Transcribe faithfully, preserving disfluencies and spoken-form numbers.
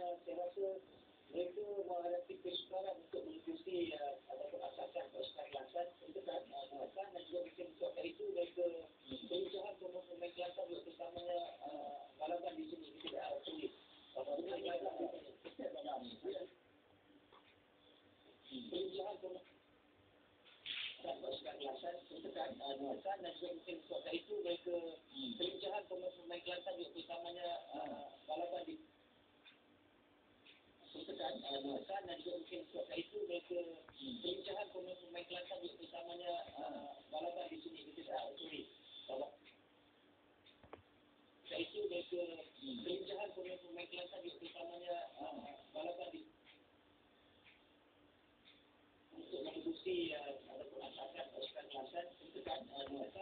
uh, saya rasa mereka menghadapi kesukaran untuk mengikuti uh, ataupun asasan pasukan Kelantan untuk kan uh, dan juga mungkin disebabkan itu mereka perusahaan pemain Kelantan juga terutamanya uh, balapan di sini tidak uh, sulit. Apabila Kelantan tidak dalam perusahaan pemain pasukan Kelantan untuk kan uh, dan juga mungkin disebabkan itu mereka perusahaan pemain Kelantan juga terutamanya uh, balapan di Setekan, uh, dan juga mungkin sebab itu mereka perusahaan pemain Kelantan juga terutamanya uh, balapan di sini tidak uh, sulit. Sebab itu mereka perusahaan pemain Kelantan juga terutamanya uh, balapan di untuk mengikuti uh, ataupun asakan pasukan Kelantan untuk kan uh,